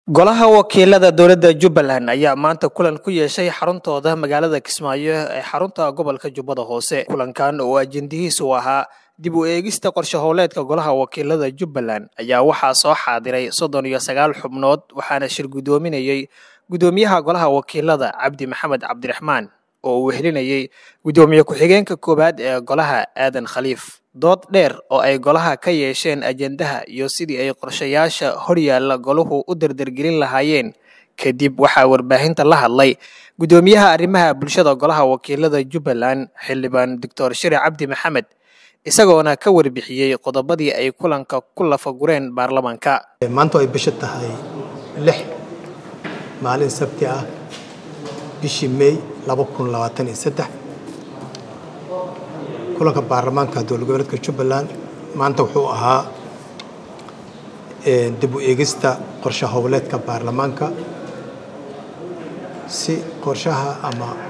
golaha wakiilada dowladda Jubbaland ayaa maanta kulan ku yeeshay xaruntooda magaalada Kismaayo ee xarunta gobolka Jubbada Hoose. Kulankan oo ajendihiisu ahaa dib u eegista qorshe howleedka golaha wakiilada Jubbaland ayaa waxaa soo xaadiray 39 xubnood waxaana shir gudoominayay gudoomiyaha golaha wakiilada Cabdi Maxamed Cabdiraxmaan oo uu helinayay gudoomiye ku-xigeenka koobaad ee golaha Aadan Khaliif. dood dheer oo ay golaha ka yeesheen ajendaha iyo sidii ay qorshayaasha horyaalla golahu u dardargelin lahaayeen kadib waxaa warbaahinta la hadlay gudoomiyaha arrimaha bulshada golaha wakiilada Jubbaland xildhibaan Dr. Shire Cabdi Maxamed isagoona ka warbixiyay qodobadii ay kulanka ku lafagureen baarlamaanka. maanta ay bisha tahay 6 maalin sabti ah bishii May 2023 kulanka baarlamaanka dowlad goboleedka Jubbaland maanta wuxuu ahaa dib u eegista qorshe howleedka baarlamaanka si qorshaha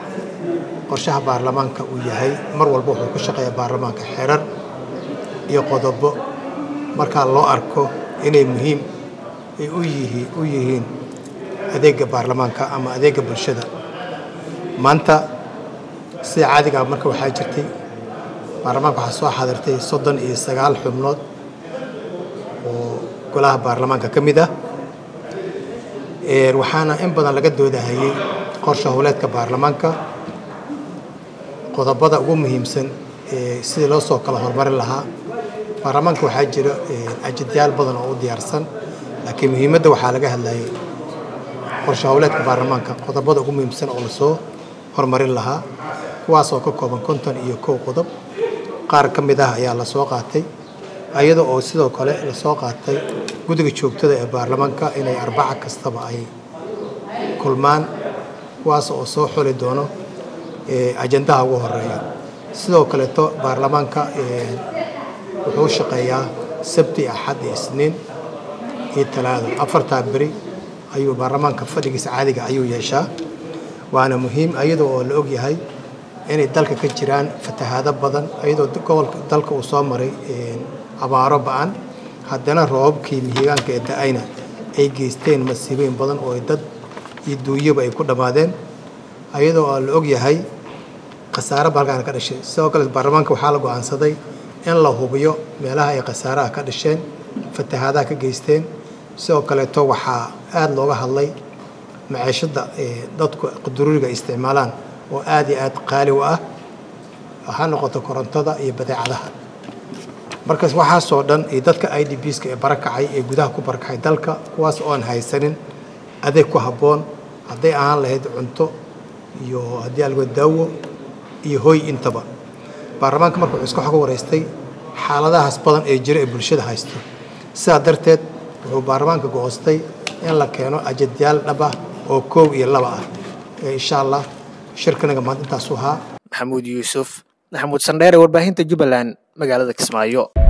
baarlamaanka uu yahay mar walba wuxuu ku shaqeeyaa baarlamaanka xeerar iyo qodobo marka loo arko inay muhiim u yihiin adeega baarlamaanka ama adeega bulshada. maanta si caadiga marka waxaa jirtay baarlamaanka waxaa soo xaadirtay 39 xubnood oo golaha baarlamaanka ka mid ah waxaana in badan laga doodahayay qorshe howleedka baarlamaanka qodobada ugu muhiimsan sidii loo soo kala hormarin lahaa. baarlamaanka waxaa jira ajendayaal badan oo u diyaarsan laakiin muhiimadda waxaa laga hadlayay qorshe howleedka baarlamaanka qodobada ugu muhiimsan oo la soo hormarin lahaa kuwaas oo ka kooban 51 qodob. qaar ka mid ah ayaa la soo qaatay ayadoo oo sidoo kale la soo qaatay guddiga joogtada ee baarlamaanka inay arbaca kastaba ay kulmaan kuwaas oo soo xuli doono ajendaha ugu horeeya. sidoo kale baarlamaanka wuxuu shaqeeyaa sabti axad iyo isniin iyo talaado 4 bari ayuu baarlamaanka fadhigiisa caadiga ayuu yeeshaa waana muhiim ayadoo oo la og yahay inay dalka ka jiraan fatahaado badan ayadoo gobolka dalka uu soo maray abaaro ba'an haddana roobabkii mihigaanka ee da'ayna ay geysteen masiibooyin badan oo dad iyo duunyaba ay ku dhamaadeen ayadoo la og yahay khasaare balkan ka dhashay. sidoo kale baarlamaanka waxaa la go'aansaday in la hubiyo meelaha ay khasaaraha ka dhasheen fatahaadaha ka geysteen. sidoo kale waxaa aad looga hadlay maciishada dadku qudururiga isticmaalaan oo aad iyo aad qaali u ah waxa noqoto korontada iyo badeecadaha. markaas waxa soo dhan dadka IDPs-ka ee barakacay ee gudaha ku barakacay dalka kuwaas oo aan haysanin adeeg ku haboon haday aan lahayd cunto iyo hadii algo daawo iyo hoy intaba. baarlamaanka markuu isku xog wareystay xaaladahaas badan ee jira ee bulshada haysto sidaa darteed wuxuu baarlamaanka go'aastay in la keeno ajendayaal dhab ah oo 1 iyo 2 ah insha Allah shirkanaga maanta intaas u ahaa. Maxamuud Yuusuf Maxamuud Sandheere warbaahinta Jubbaland magaalada Kismaayo.